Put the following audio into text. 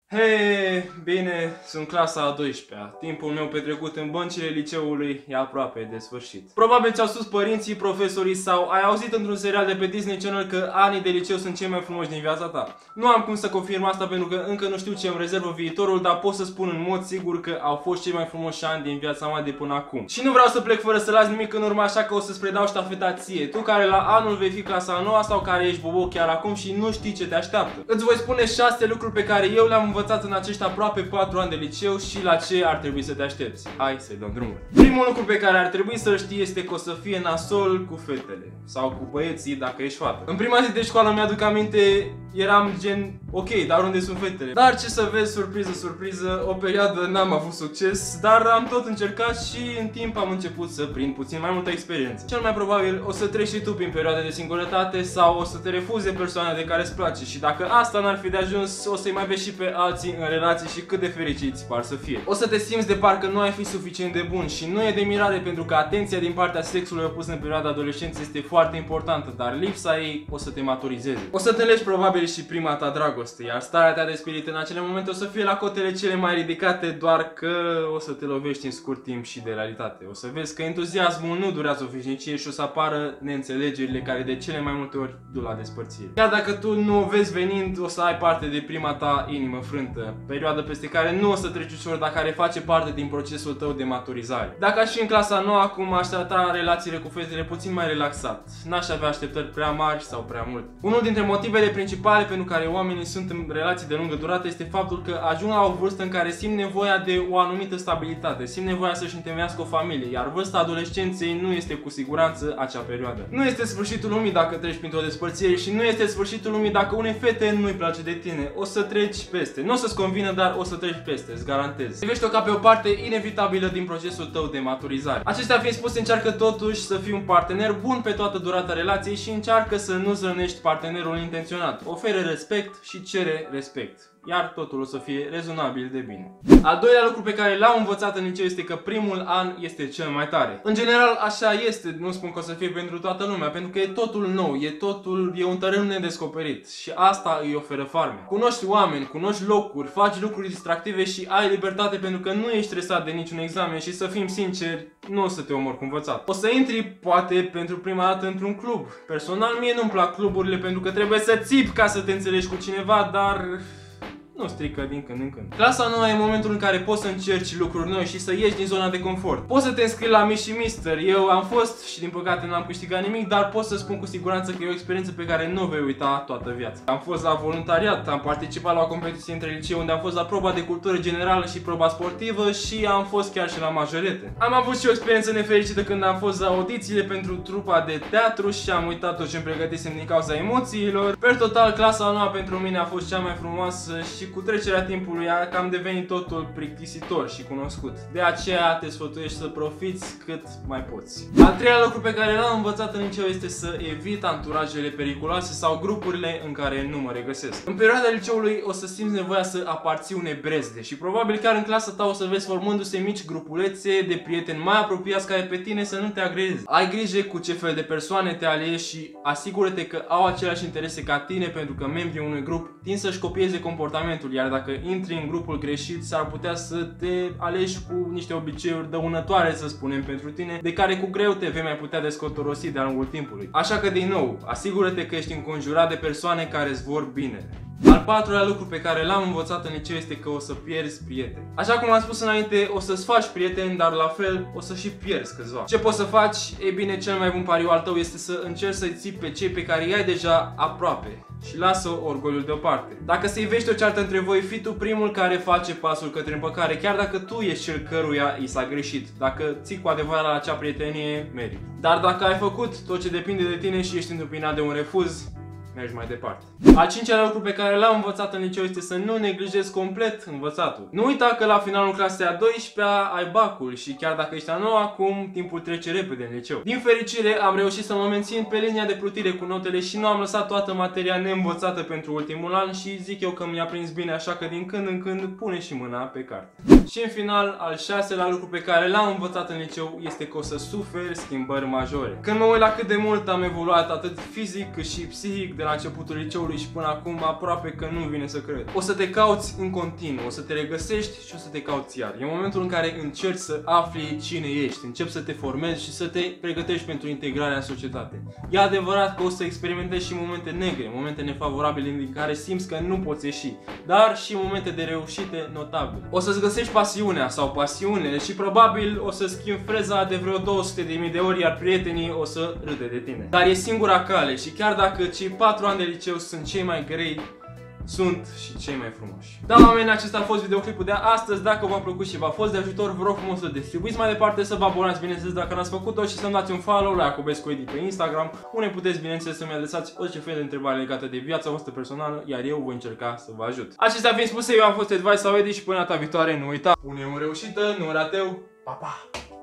Hei, bine, sunt clasa a 12-a. Timpul meu petrecut în băncile liceului e aproape de sfârșit. Probabil ți-au spus părinții, profesorii sau ai auzit într-un serial de pe Disney Channel că anii de liceu sunt cei mai frumoși din viața ta. Nu am cum să confirm asta pentru că încă nu știu ce îmi rezervă viitorul, dar pot să spun în mod sigur că au fost cei mai frumoși ani din viața mea de până acum. Și nu vreau să plec fără să las nimic în urmă, așa că o să-ți predau ștafeta ție, tu care la anul vei fi clasa a 9 sau care ești bobo chiar acum și nu știi ce te așteaptă. Îți voi spune 6 lucruri pe care eu le-am învățat în acești aproape 4 ani de liceu și la ce ar trebui să te aștepți. Hai să-i dăm drumul. Primul lucru pe care ar trebui să-l știi este că o să fie nasol cu fetele sau cu băieții dacă ești fată. În prima zi de școală mi-aduc aminte, eram gen ok, dar unde sunt fetele? Dar ce să vezi, surpriză, surpriză, o perioadă n-am avut succes, dar am tot încercat și în timp am început să prind puțin mai multă experiență. Cel mai probabil o să treci și tu prin perioade de singurătate sau o să te refuze persoane de care îți place și dacă asta n-ar fi de ajuns, o să-i mai vezi și pe alții în relații și cât de fericiți par să fie. O să te simți de parcă nu ai fi suficient de bun și nu e de mirare pentru că atenția din partea sexului opus în perioada adolescenței este foarte importantă, dar lipsa ei o să te maturizeze. O să te legi probabil și prima ta dragoste, iar starea ta de spirit în acele momente o să fie la cotele cele mai ridicate, doar că o să te lovești în scurt timp și de realitate. O să vezi că entuziasmul nu durează o veșnicie și o să apară neînțelegerile care de cele mai multe ori duc la despărțire. Chiar dacă tu nu o vezi venind, o să ai parte de prima ta inimă frântă, perioadă peste care nu o să treci ușor, dar care face parte din procesul tău de maturizare. Dacă aș fi în clasa 9 acum, aș trata relațiile cu fetele puțin mai relaxat. N-aș avea așteptări prea mari sau prea mult. Unul dintre motivele principale pentru care oamenii sunt în relații de lungă durată este faptul că ajung la o vârstă în care simt nevoia de o anumită stabilitate, simt nevoia să-și întemeiască o familie, iar vârsta adolescenței nu este cu siguranță acea perioadă. Nu este sfârșitul lumii dacă treci printr-o despărțire și nu este sfârșitul lumii dacă unei fete nu-i place de tine. O să treci peste. Nu o să-ți convină, dar o să treci peste, îți garantez. Privește-o ca pe o parte inevitabilă din procesul tău de maturizare. Acestea fiind spuse, încearcă totuși să fii un partener bun pe toată durata relației și încearcă să nu zrănești partenerul intenționat. Oferă respect și cere respect, iar totul o să fie rezonabil de bine. Al doilea lucru pe care l-am învățat în liceu este că primul an este cel mai tare. În general așa este, nu spun că o să fie pentru toată lumea, pentru că e totul nou, e un teren nedescoperit și asta îi oferă farme. Cunoști oameni, cunoști locuri, faci lucruri distractive și ai libertate pentru că nu ești stresat de niciun examen și să fim sinceri, nu o să te omori cu învățat. O să intri poate pentru prima dată într-un club. Personal mie nu-mi plac cluburile pentru că trebuie să țipi ca să te înțelegi cu cineva, dar nu strică din când în când. Clasa 9 e momentul în care poți să încerci lucruri noi și să ieși din zona de confort. Poți să te înscrii la Miss și Mister. Eu am fost și din păcate nu am câștigat nimic, dar pot să spun cu siguranță că e o experiență pe care nu o vei uita toată viața. Am fost la voluntariat, am participat la o competiție între licee unde am fost la proba de cultură generală și proba sportivă și am fost chiar și la majorete. Am avut și o experiență nefericită când am fost la audițiile pentru trupa de teatru și am uitat tot ce-mi pregătisem din cauza emoțiilor. Per total, clasa 9 pentru mine a fost cea mai frumoasă și cu trecerea timpului a cam devenit totul plictisitor și cunoscut. De aceea te sfătuiești să profiți cât mai poți. Al treilea lucru pe care l-am învățat în liceu este să evit anturajele periculoase sau grupurile în care nu mă regăsesc. În perioada liceului o să simți nevoia să aparții unei brezde și probabil chiar în clasa ta o să vezi formându-se mici grupulețe de prieteni mai apropiați care pe tine să nu te agreze. Ai grijă cu ce fel de persoane te alegi și asigură-te că au aceleași interese ca tine, pentru că membrii unui grup tind să-și copieze comportamentul, iar dacă intri în grupul greșit, s-ar putea să te alegi cu niște obiceiuri dăunătoare, să spunem, pentru tine, de care cu greu te vei mai putea descotorosi de-a lungul timpului. Așa că, din nou, asigură-te că ești înconjurat de persoane care îți vor bine. Al patrulea lucru pe care l-am învățat în liceu este că o să pierzi prieteni. Așa cum am spus înainte, o să-ți faci prieteni, dar la fel o să și pierzi câțiva. Ce poți să faci? Ei bine, cel mai bun pariu al tău este să încerci să-i ții pe cei pe care i-ai deja aproape și lasă orgoliul deoparte. Dacă se ivește o ceartă între voi, fii tu primul care face pasul către împăcare, chiar dacă tu ești cel căruia i s-a greșit. Dacă ții cu adevărat la acea prietenie, merit. Dar dacă ai făcut tot ce depinde de tine și ești întâmpinat de un refuz, mergi mai departe. Al cincilea lucru pe care l-am învățat în liceu este să nu neglijezi complet învățatul. Nu uita că la finalul clasei a 12-a ai bacul și chiar dacă ești a 9 acum, timpul trece repede în liceu. Din fericire am reușit să mă mențin pe linia de plutire cu notele și nu am lăsat toată materia neînvățată pentru ultimul an și zic eu că mi-a prins bine, așa că din când în când pune și mâna pe carte. Și în final, al 6-lea lucru pe care l-am învățat în liceu este că o să suferi schimbări majore. Când mă uit la cât de mult am evoluat atât fizic cât și psihic de la începutul liceului și până acum, aproape că nu vine să cred. O să te cauți în continuu, o să te regăsești și o să te cauți iar. E momentul în care încerci să afli cine ești, începi să te formezi și să te pregătești pentru integrarea în societate. E adevărat că o să experimentezi și momente negre, momente nefavorabile din care simți că nu poți ieși, dar și momente de reușite notabile. O să-ți găsești pasiunea sau pasiunile și probabil o să schimbi freza de vreo 200.000 de ori, iar prietenii o să râde de tine. Dar e singura cale și chiar dacă cei 4 ani de liceu sunt cei mai grei, sunt și cei mai frumoși. Da, oameni, acesta a fost videoclipul de astăzi. Dacă v-a plăcut și v-a fost de ajutor, vă rog frumos să distribuiți mai departe, să vă abonați, bineînțeles, dacă n-ați făcut-o, și să-mi dați un follow la Iacobescu Edi pe Instagram, unde puteți, bineînțeles, să-mi adresați orice fel de întrebare legată de viața voastră personală, iar eu voi încerca să vă ajut. Acestea fiind spuse, eu am fost Advice sau Edi și până data viitoare, nu uita, pune o reușită, nu rateu, pa, pa!